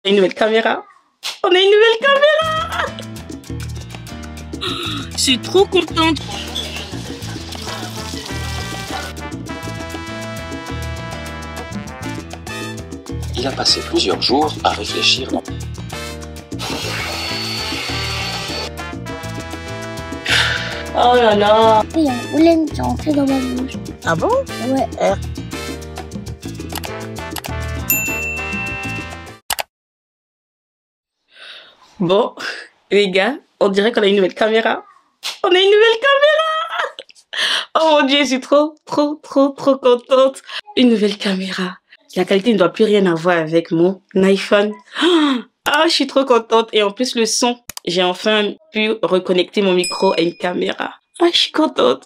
Une nouvelle caméra. On a une nouvelle caméra. Je suis trop contente. Il a passé plusieurs jours à réfléchir. Oh là là. Il y a un pollen qui est entré dans ma bouche. Ah bon? Ouais. Bon, les gars, on dirait qu'on a une nouvelle caméra. On a une nouvelle caméra. Oh mon Dieu, je suis trop contente. Une nouvelle caméra. La qualité ne doit plus rien avoir avec mon iPhone. Ah, je suis trop contente. Et en plus, le son. J'ai enfin pu reconnecter mon micro à une caméra. Ah, je suis contente.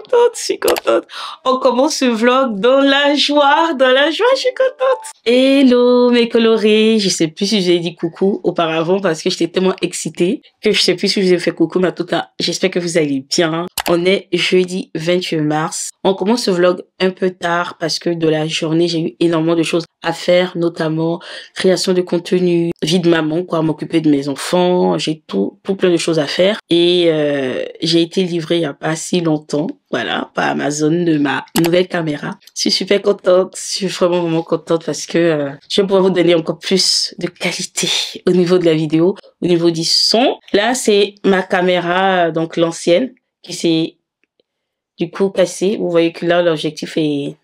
On commence ce vlog dans la joie, je suis contente. Hello mes colorés. Je sais plus si je vous ai dit coucou auparavant parce que j'étais tellement excitée que je sais plus si je vous ai fait coucou, mais en tout cas, j'espère que vous allez bien. On est jeudi 28 mars. On commence ce vlog un peu tard parce que de la journée, j'ai eu énormément de choses à faire, notamment création de contenu, vie de maman, quoi, m'occuper de mes enfants. J'ai tout plein de choses à faire. Et j'ai été livrée il n'y a pas si longtemps, voilà, par Amazon, de ma nouvelle caméra. Je suis super contente. Je suis vraiment contente parce que je vais pouvoir vous donner encore plus de qualité au niveau de la vidéo, au niveau du son. Là, c'est ma caméra, donc l'ancienne, qui s'est du coup cassée. Vous voyez que là, l'objectif est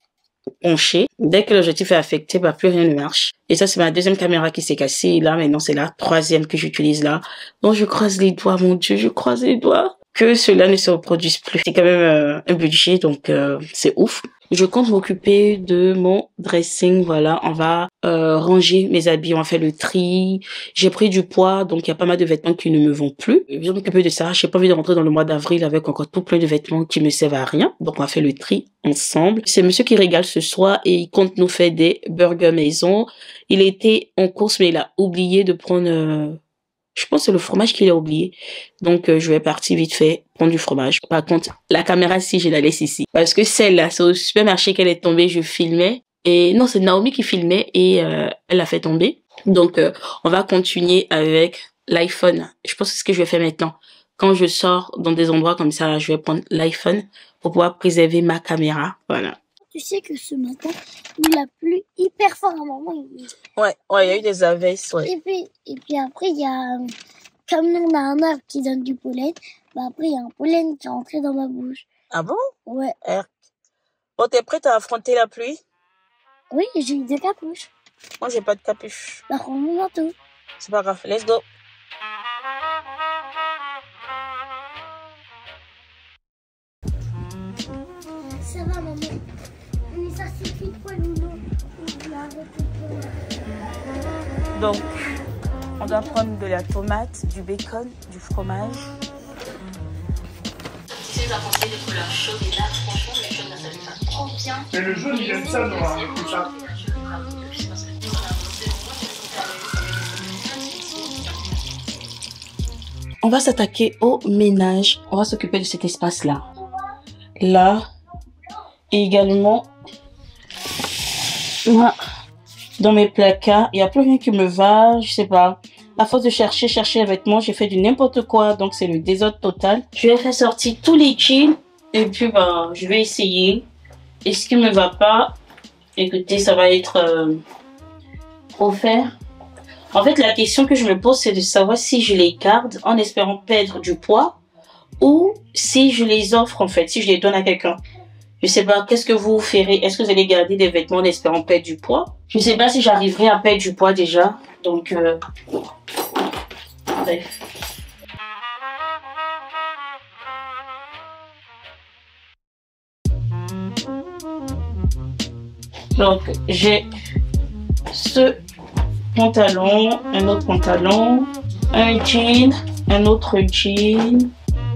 penché. Dès que l'objectif est affecté, bah, plus rien ne marche. Et ça, c'est ma deuxième caméra qui s'est cassée. Et là, maintenant, c'est la troisième que j'utilise là. Donc, je croise les doigts, mon Dieu, je croise les doigts que cela ne se reproduise plus. C'est quand même un budget, donc c'est ouf. Je compte m'occuper de mon dressing, voilà. On va ranger mes habits, on va faire le tri. J'ai pris du poids, donc il y a pas mal de vêtements qui ne me vont plus. Je vais m'occuper de ça. J'ai pas envie de rentrer dans le mois d'avril avec encore tout plein de vêtements qui me servent à rien. Donc on va faire le tri ensemble. C'est monsieur qui régale ce soir et il compte nous faire des burgers maison. Il était en course, mais il a oublié de prendre... je pense que c'est le fromage qu'il a oublié. Donc, je vais partir vite fait prendre du fromage. Par contre, la caméra, si je la laisse ici. Parce que celle-là, c'est au supermarché qu'elle est tombée, je filmais. Et non, c'est Naomi qui filmait et elle l'a fait tomber. Donc, on va continuer avec l'iPhone. Je pense que c'est ce que je vais faire maintenant. Quand je sors dans des endroits comme ça, je vais prendre l'iPhone pour pouvoir préserver ma caméra. Voilà. Tu sais que ce matin, il a plu hyper fort à un moment. Ouais, il y a eu des averses, ouais. Et puis après, il y a... Comme on a un arbre qui donne du pollen, bah après, il y a un pollen qui est entré dans ma bouche. Ah bon? Ouais. Bon, t'es prête à affronter la pluie? Oui, j'ai eu des capuches. Moi, j'ai pas de capuche. Bah, prends mon manteau. C'est pas grave, let's go. Ça va, maman. Mais ça suffit quoi, Lolo? Donc, on doit prendre de la tomate, du bacon, du fromage. Si vous apportez des couleurs chaudes et là, franchement, les choses, ça lui va trop bien. Mais le jaune, il aime ça, Nora, tout ça. On va s'attaquer au ménage. On va s'occuper de cet espace-là. Là. Et également, là, dans mes placards, il n'y a plus rien qui me va. Je sais pas. À force de chercher les vêtements, j'ai fait du n'importe quoi. Donc, c'est le désordre total. Je vais faire sortir tous les jeans. Et puis, bah, je vais essayer. Et ce qui ne me va pas, écoutez, ça va être offert. En fait, la question que je me pose, c'est de savoir si je les garde en espérant perdre du poids ou si je les offre, en fait, si je les donne à quelqu'un. Je sais pas, qu'est-ce que vous ferez? Est-ce que vous allez garder des vêtements en espérant perdre du poids? Je sais pas si j'arriverai à perdre du poids déjà. Donc, bref. Donc, j'ai ce pantalon, un autre pantalon, un jean, un autre jean.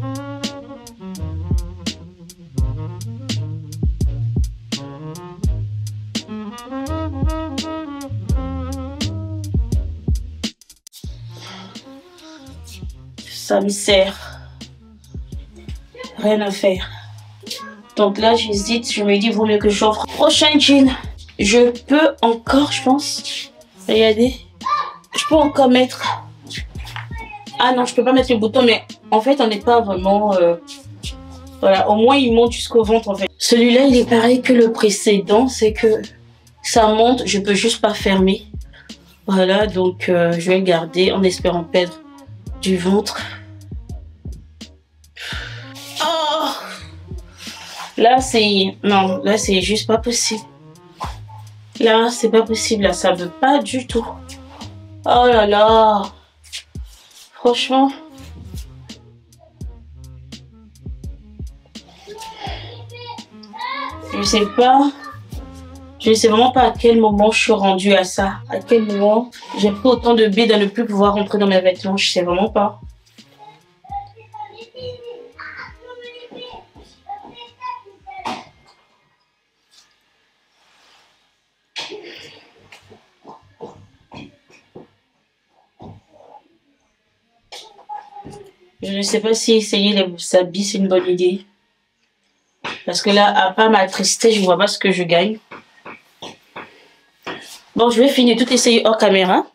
Ça me sert. Rien à faire. Donc là, j'hésite. Je me dis, vaut mieux que j'offre prochain jean. Je peux encore, je pense. Regardez. peux encore mettre... Ah non, je peux pas mettre le bouton, mais en fait, on n'est pas vraiment... Voilà, au moins, il monte jusqu'au ventre, en fait. Celui-là, il est pareil que le précédent, c'est que ça monte, je peux juste pas fermer. Voilà, donc je vais le garder en espérant perdre du ventre. Oh! Là, c'est... Non, là, c'est juste pas possible. Là, c'est pas possible, là, ça veut pas du tout. Oh là là! Franchement... Je sais vraiment pas à quel moment je suis rendue à ça. À quel moment j'ai pris autant de billes de ne plus pouvoir rentrer dans mes vêtements. Je sais vraiment pas. Je ne sais pas si essayer les habits c'est une bonne idée. Parce que là, à part m'attrister, je vois pas ce que je gagne. Bon, je vais finir tout essayer hors caméra.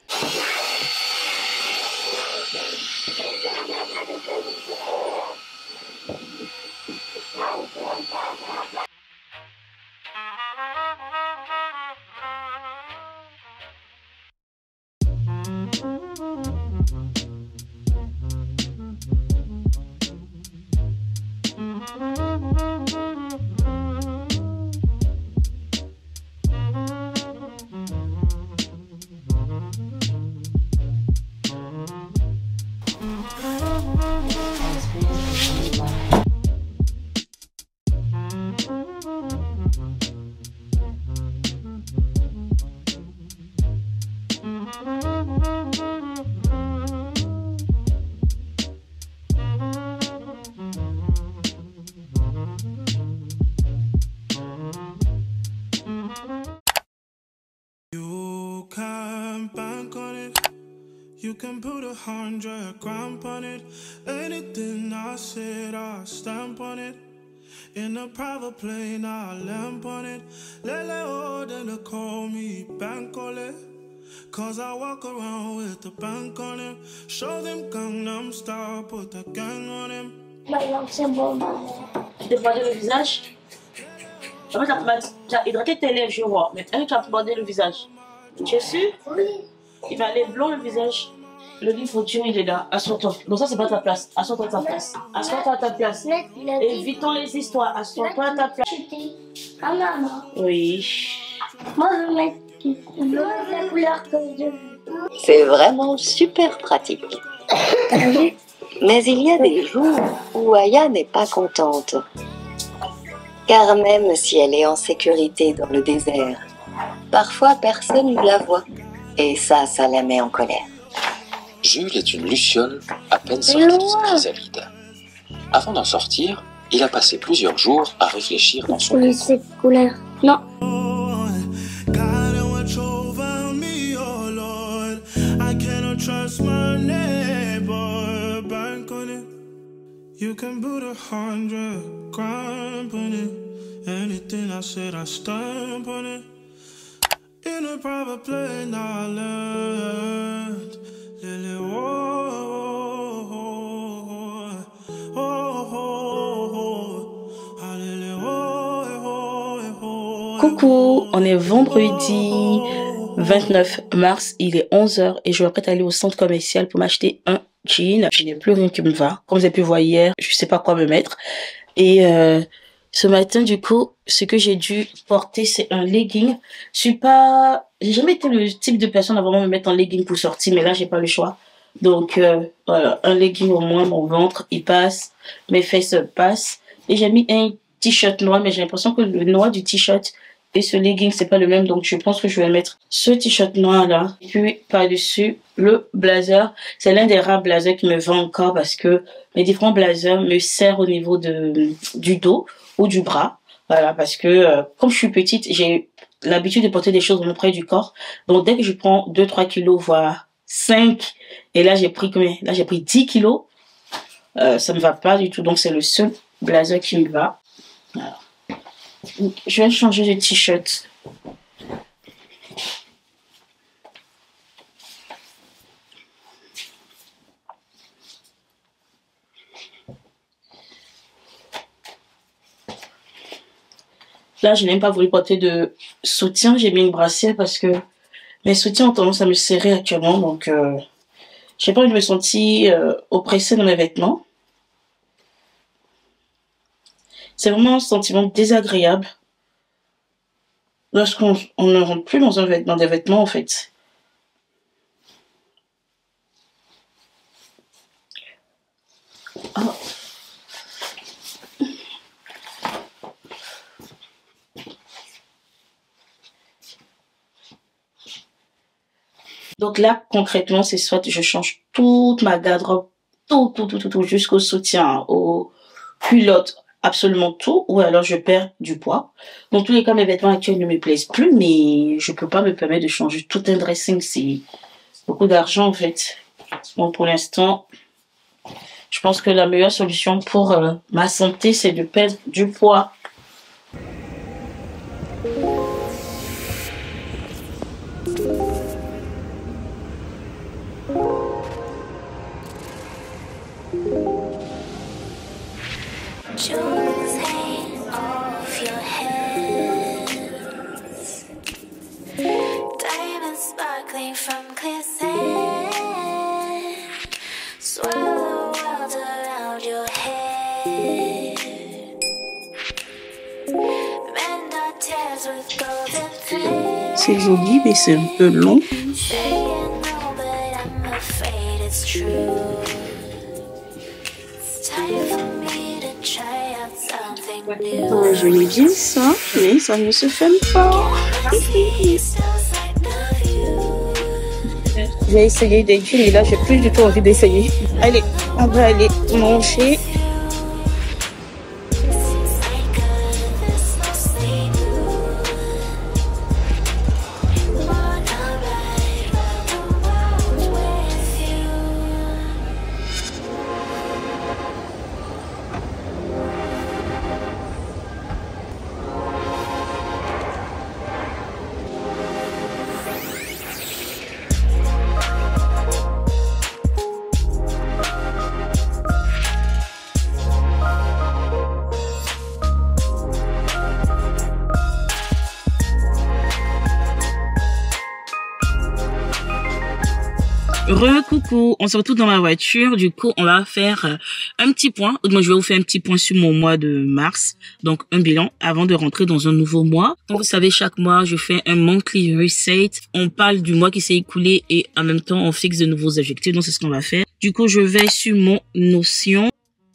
You can put 100 grand on it. Anything I said, I stamp on it. In a private plane, I lamp on it. Lele oh, then they call me Bankole. Cause I walk around with the bank on him. Show them Gangnam Style, put the gang on him. Maintenant, c'est bon, Tu t'es bandé le visage? En fait, tu as hydraté tes lèvres, je vois. Mais tu as bandé le visage. Tu es sûr? Oui. Il va aller blond le visage. Le livre dur, il est là. Assois-toi. Non, ça, c'est pas ta place. Assois-toi à ta place. Assois-toi à ta place. Évitons les histoires. Assois-toi à ta place. Ah, maman. Oui. Moi, je vais mettre la couleur que je veux. C'est vraiment super pratique. Mais il y a des jours où Aya n'est pas contente. Car même si elle est en sécurité dans le désert, parfois personne ne la voit. Et ça la met en colère. Jules est une luciole à peine sortie de sa chrysalide. Avant d'en sortir, il a passé plusieurs jours à réfléchir dans son cocon. Cette couleur. Non. You can put 100 grand on it. Anything I said, I stamp on it. In a private plane, I learned. Lily, Coucou, on est vendredi 29 mars, il est 11 h et je m'apprête à aller au centre commercial pour m'acheter un jean. Je n'ai plus rien qui me va. Comme vous avez pu voir hier, je sais pas quoi me mettre. Et ce matin, du coup, ce que j'ai dû porter, c'est un legging. J'ai jamais été le type de personne à vraiment me mettre en legging pour sortir, mais là, j'ai pas le choix. Donc, voilà, un legging au moins, mon ventre, il passe, mes fesses passent. Et j'ai mis un t-shirt noir, mais j'ai l'impression que le noir du t-shirt et ce legging, c'est pas le même. Donc, je pense que je vais mettre ce t-shirt noir-là. Puis, par-dessus, le blazer. C'est l'un des rares blazers qui me vend encore parce que mes différents blazers me serrent au niveau du dos ou du bras. Voilà, parce que comme je suis petite, j'ai l'habitude de porter des choses vraiment près du corps. Donc, dès que je prends 2-3 kilos, voire 5, et là, j'ai pris combien? Là, j'ai pris 10 kilos. Ça me va pas du tout. Donc, c'est le seul blazer qui me va. Alors, je vais changer de t-shirt. Là, je n'ai même pas voulu porter de soutien. J'ai mis une brassière parce que mes soutiens ont tendance à me serrer actuellement. Donc, j'ai pas envie de me sentir oppressée dans mes vêtements. C'est vraiment un sentiment désagréable lorsqu'on ne rentre plus dans des vêtements, en fait. Oh. Donc là, concrètement, c'est soit je change toute ma garde-robe, tout, jusqu'au soutien, aux culottes, absolument tout, ou alors je perds du poids. Dans tous les cas, mes vêtements actuels ne me plaisent plus, mais je peux pas me permettre de changer tout un dressing, c'est beaucoup d'argent en fait. Donc pour l'instant, je pense que la meilleure solution pour ma santé, c'est de perdre du poids. C'est joli, mais c'est un peu long. Je l'ai bien ça, mais ça ne se ferme pas. J'ai essayé des jeans et là j'ai plus du tout envie d'essayer. Allez, on va aller manger. Coucou, on se retrouve dans ma voiture. Du coup, on va faire un petit point. Moi, je vais vous faire un petit point sur mon mois de mars. Donc, un bilan avant de rentrer dans un nouveau mois. Comme vous savez, chaque mois, je fais un monthly reset. On parle du mois qui s'est écoulé et en même temps, on fixe de nouveaux objectifs. Donc, c'est ce qu'on va faire. Du coup, je vais sur mon Notion.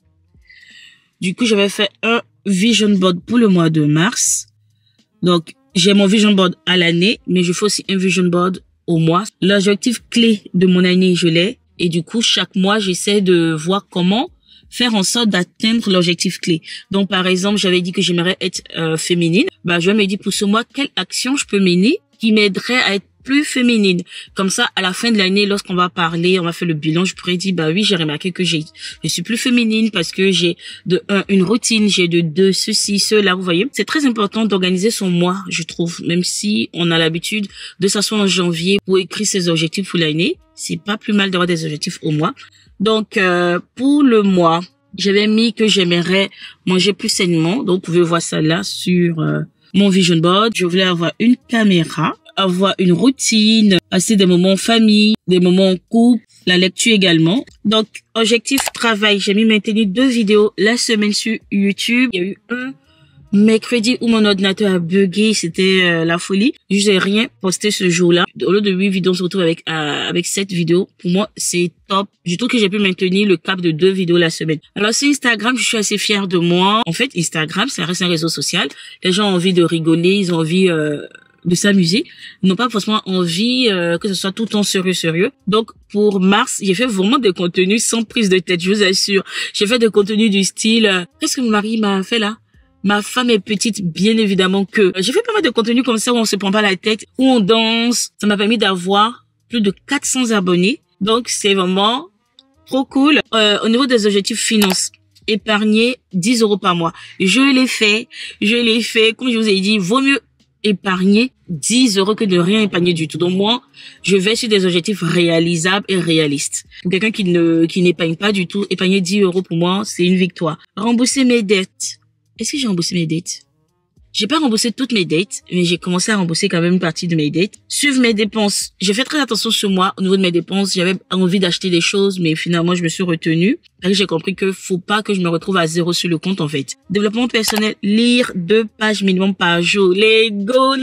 Du coup, je vais faire un vision board pour le mois de mars. Donc, j'ai mon vision board à l'année, mais je fais aussi un vision board au mois. L'objectif clé de mon année, je l'ai. Et du coup, chaque mois, j'essaie de voir comment faire en sorte d'atteindre l'objectif clé. Donc, par exemple, j'avais dit que j'aimerais être féminine. Bah, je me dis pour ce mois, quelle action je peux mener qui m'aiderait à être plus féminine. Comme ça, à la fin de l'année, lorsqu'on va parler, on va faire le bilan, je pourrais dire, bah oui, j'ai remarqué que je suis plus féminine parce que j'ai de un, une routine, j'ai de deux, ceci, cela, vous voyez. C'est très important d'organiser son mois, je trouve, même si on a l'habitude de s'asseoir en janvier pour écrire ses objectifs pour l'année. C'est pas plus mal d'avoir des objectifs au mois. Donc, pour le mois, j'avais mis que j'aimerais manger plus sainement. Donc, vous pouvez voir ça là sur mon vision board. Je voulais avoir une caméra, avoir une routine, passer des moments en famille, des moments en couple, la lecture également. Donc, objectif travail, j'ai mis maintenir 2 vidéos la semaine sur YouTube. Il y a eu un mercredi où mon ordinateur a bugué, c'était la folie. Je n'ai rien posté ce jour-là. Au lieu de 8 vidéos, on se retrouve avec 7 vidéos. Pour moi, c'est top. Je trouve que j'ai pu maintenir le cap de 2 vidéos la semaine. Alors, sur Instagram, je suis assez fière de moi. En fait, Instagram, ça reste un réseau social. Les gens ont envie de rigoler, ils ont envie de s'amuser, n'ont pas forcément envie que ce soit tout le temps sérieux. Donc, pour mars, j'ai fait vraiment des contenus sans prise de tête, je vous assure. J'ai fait des contenus du style, qu'est-ce que mon mari m'a fait là? Ma femme est petite, bien évidemment que. J'ai fait pas mal de contenus comme ça où on se prend pas la tête, où on danse. Ça m'a permis d'avoir plus de 400 abonnés. Donc, c'est vraiment trop cool. Au niveau des objectifs finances, épargner 10 € par mois. Je l'ai fait. Comme je vous ai dit, vaut mieux épargner 10 € que de rien épargner du tout. Donc moi, je vais sur des objectifs réalisables et réalistes. Pour quelqu'un qui n'épargne pas du tout, épargner 10 € pour moi, c'est une victoire. Rembourser mes dettes. Est-ce que j'ai remboursé mes dettes? J'ai pas remboursé toutes mes dettes, mais j'ai commencé à rembourser quand même une partie de mes dettes. Suivre mes dépenses. J'ai fait très attention ce mois au niveau de mes dépenses. J'avais envie d'acheter des choses, mais finalement, je me suis retenue. J'ai compris que faut pas que je me retrouve à zéro sur le compte, en fait. Développement personnel, lire 2 pages minimum par jour. Les go.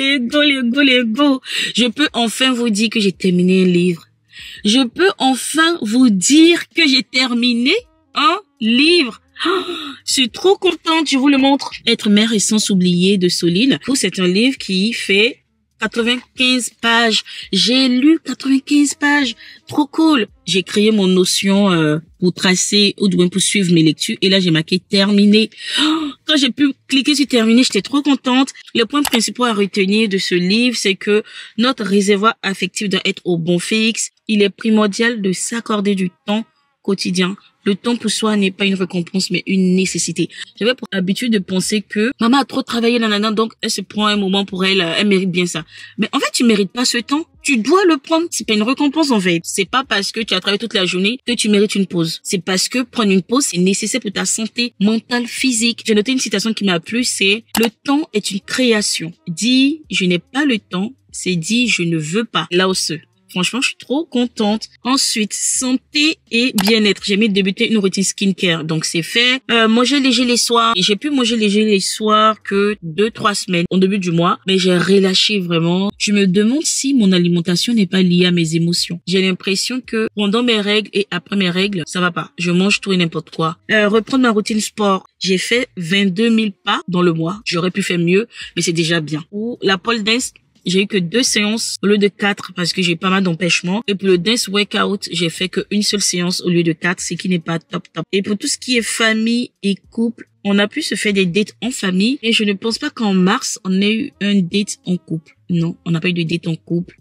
Je peux enfin vous dire que j'ai terminé un livre. Je peux enfin vous dire que j'ai terminé un livre. Oh, je suis trop contente, je vous le montre. Être mère et sans oublier de Soline. C'est un livre qui fait 95 pages. J'ai lu 95 pages. Trop cool. J'ai créé mon notion pour tracer ou du moins pour suivre mes lectures. Et là, j'ai marqué terminé. Oh, quand j'ai pu cliquer sur terminer, j'étais trop contente. Le point principal à retenir de ce livre, c'est que notre réservoir affectif doit être au bon fixe. Il est primordial de s'accorder du temps quotidien. Le temps pour soi n'est pas une récompense, mais une nécessité. J'avais pour habitude de penser que maman a trop travaillé, nanana, donc elle se prend un moment pour elle, elle mérite bien ça. Mais en fait, tu mérites pas ce temps. Tu dois le prendre. C'est pas une récompense, en fait. C'est pas parce que tu as travaillé toute la journée que tu mérites une pause. C'est parce que prendre une pause, c'est nécessaire pour ta santé mentale, physique. J'ai noté une citation qui m'a plu, c'est « Le temps est une création. Dis, je n'ai pas le temps. C'est dit, je ne veux pas. » Lao Tse. Franchement, je suis trop contente. Ensuite, santé et bien-être. J'ai mis de débuter une routine skincare. Donc, c'est fait. Manger léger les soirs. J'ai pu manger léger les soirs que 2-3 semaines au début du mois. Mais j'ai relâché vraiment. Je me demande si mon alimentation n'est pas liée à mes émotions. J'ai l'impression que pendant mes règles et après mes règles, ça va pas. Je mange tout et n'importe quoi. Reprendre ma routine sport. J'ai fait 22 000 pas dans le mois. J'aurais pu faire mieux, mais c'est déjà bien. Ou la pole dance. J'ai eu que 2 séances au lieu de 4 parce que j'ai pas mal d'empêchements. Et pour le dance workout, j'ai fait qu'une seule séance au lieu de 4, ce qui n'est pas top. Et pour tout ce qui est famille et couple, on a pu se faire des dates en famille. Et je ne pense pas qu'en mars, on ait eu un date en couple. Non, on n'a pas eu de date en couple.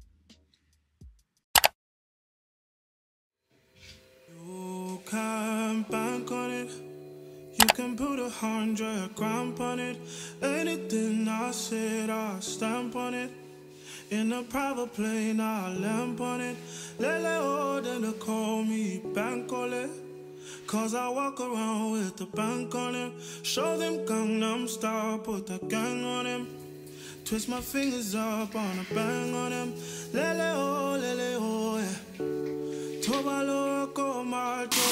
You can put 100 grand on it. Anything I said, I stamp on it. In a private plane, I lamp on it. Lele oh, then they call me Bankole. Cause I walk around with the bank on him. Show them Gangnam Style, put the gang on him. Twist my fingers up on a bang on him. Lele oh, yeah. Tobalo ko macho.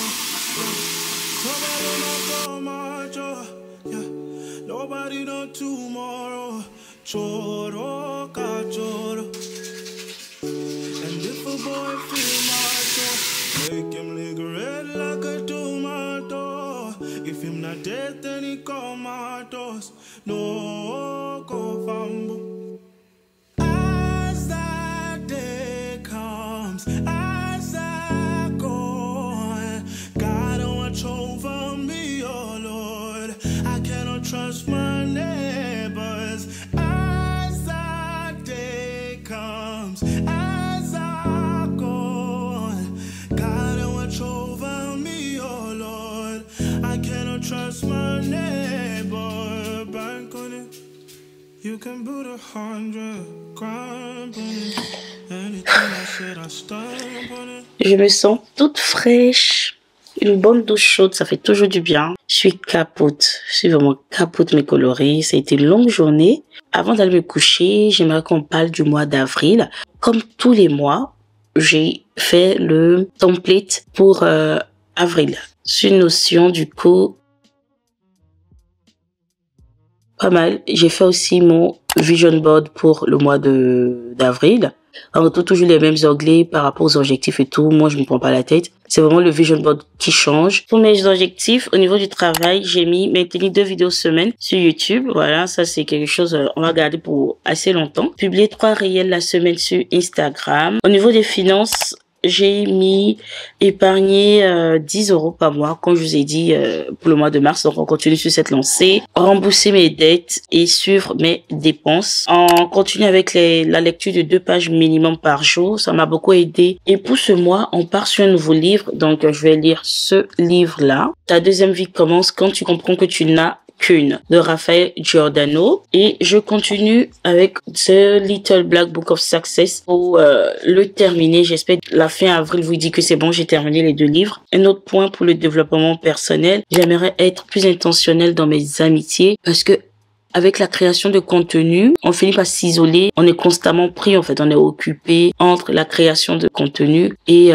Yeah. Nobody know tomorrow. Choro ka choro. And if a boy feel macho, make him lick red like a tomato. If him not dead, then he comatose. No go fambo. As that day comes, as I go, God watch over me, oh Lord. I cannot trust my neighbors. As that day comes, as I go, God watch over me, oh Lord. I cannot trust my neighbor. Bank on it. You can put 100 grand on it. Anything I said, I stamp on it. Je me sens toute fraîche. Une bonne douche chaude, ça fait toujours du bien. Je suis capote. Je suis vraiment capote, mes coloris. Ça a été une longue journée. Avant d'aller me coucher, j'aimerais qu'on parle du mois d'avril. Comme tous les mois, j'ai fait le template pour avril. C'est une notion, du coup, pas mal. J'ai fait aussi mon vision board pour le mois d'avril. En retour, toujours les mêmes onglets par rapport aux objectifs et tout. Moi, je me prends pas la tête. C'est vraiment le vision board qui change. Pour mes objectifs, au niveau du travail, j'ai mis maintenir 2 vidéos semaine sur YouTube. Voilà, ça c'est quelque chose, on va garder pour assez longtemps. Publier 3 réels la semaine sur Instagram. Au niveau des finances, j'ai mis épargner 10 € par mois, comme je vous ai dit, pour le mois de mars. Donc, on continue sur cette lancée. Rembourser mes dettes et suivre mes dépenses. On continue avec la lecture de 2 pages minimum par jour. Ça m'a beaucoup aidé. Et pour ce mois, on part sur un nouveau livre. Donc, je vais lire ce livre-là. Ta deuxième vie commence quand tu comprends que tu n'as qu'une, de Raphaël Giordano. Et je continue avec The Little Black Book of Success pour le terminer. J'espère la fin avril vous dit que c'est bon, j'ai terminé les 2 livres. Un autre point pour le développement personnel, j'aimerais être plus intentionnel dans mes amitiés parce que avec la création de contenu, on finit par s'isoler. On est constamment pris, en fait. On est occupé entre la création de contenu et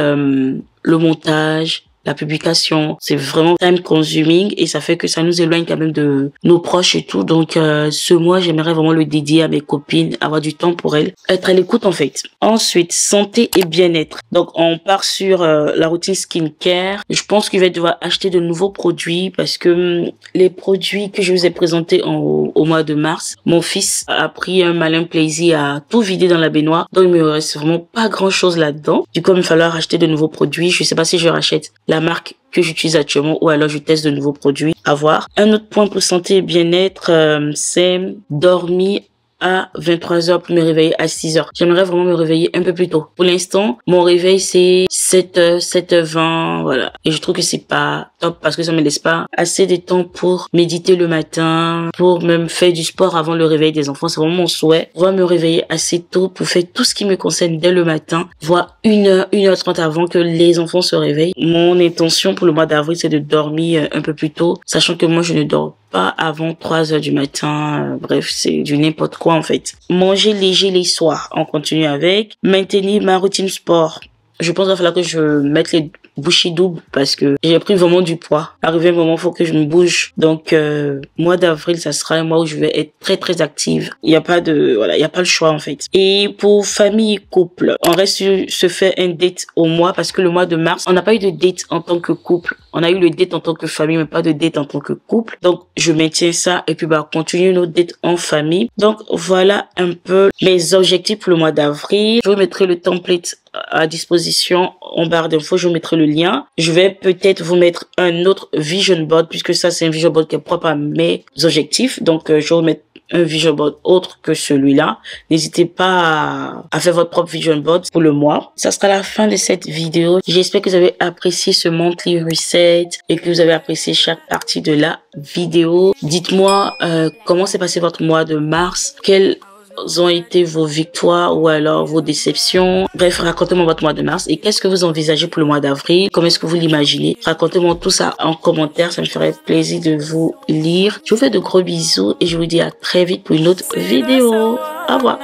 le montage, la publication. C'est vraiment time consuming et ça fait que ça nous éloigne quand même de nos proches et tout. Donc ce mois, j'aimerais vraiment le dédier à mes copines, avoir du temps pour elles, être à l'écoute en fait. Ensuite, santé et bien-être. Donc on part sur la routine skincare. Je pense qu'il va devoir acheter de nouveaux produits parce que les produits que je vous ai présentés au mois de mars, mon fils a pris un malin plaisir à tout vider dans la baignoire. Donc il me reste vraiment pas grand chose là-dedans. Du coup, il va me falloir acheter de nouveaux produits. Je sais pas si je rachète la marque que j'utilise actuellement ou alors je teste de nouveaux produits à voir. Un autre point pour santé et bien-être, c'est dormir à 23h pour me réveiller à 6h. J'aimerais vraiment me réveiller un peu plus tôt. Pour l'instant, mon réveil c'est 7h, 7h20, voilà. Et je trouve que c'est pas top parce que ça me laisse pas assez de temps pour méditer le matin, pour même faire du sport avant le réveil des enfants. C'est vraiment mon souhait. Pouvoir me réveiller assez tôt pour faire tout ce qui me concerne dès le matin, voire 1h, 1h30 avant que les enfants se réveillent. Mon intention pour le mois d'avril, c'est de dormir un peu plus tôt, sachant que moi je ne dors pas avant 3h du matin. Bref, c'est du n'importe quoi en fait. Manger léger les soirs, on continue avec. Maintenir ma routine sport. Je pense qu'il va falloir que je mette les bouchées doubles parce que j'ai pris vraiment du poids. Arrivé un moment, il faut que je me bouge. Donc, mois d'avril, ça sera un mois où je vais être très, très active. Il n'y a pas de, voilà, il n'y a pas le choix, en fait. Et pour famille et couple, on reste sur se faire un date au mois parce que le mois de mars, on n'a pas eu de date en tant que couple. On a eu le date en tant que famille, mais pas de date en tant que couple. Donc, je maintiens ça et puis, continuer nos dates en famille. Donc, voilà un peu mes objectifs pour le mois d'avril. Je vous mettrai le template à disposition en barre d'infos, je vous mettrai le lien. Je vais peut-être vous mettre un autre vision board puisque ça c'est un vision board qui est propre à mes objectifs. Donc je vais vous mettre un vision board autre que celui-là. N'hésitez pas à faire votre propre vision board pour le mois. Ça sera la fin de cette vidéo. J'espère que vous avez apprécié ce monthly reset et que vous avez apprécié chaque partie de la vidéo. Dites-moi comment s'est passé votre mois de mars. Quels ont été vos victoires ou alors vos déceptions. Bref, racontez-moi votre mois de mars et qu'est-ce que vous envisagez pour le mois d'avril. Comment est-ce que vous l'imaginez? Racontez-moi tout ça en commentaire. Ça me ferait plaisir de vous lire. Je vous fais de gros bisous et je vous dis à très vite pour une autre vidéo. Au revoir.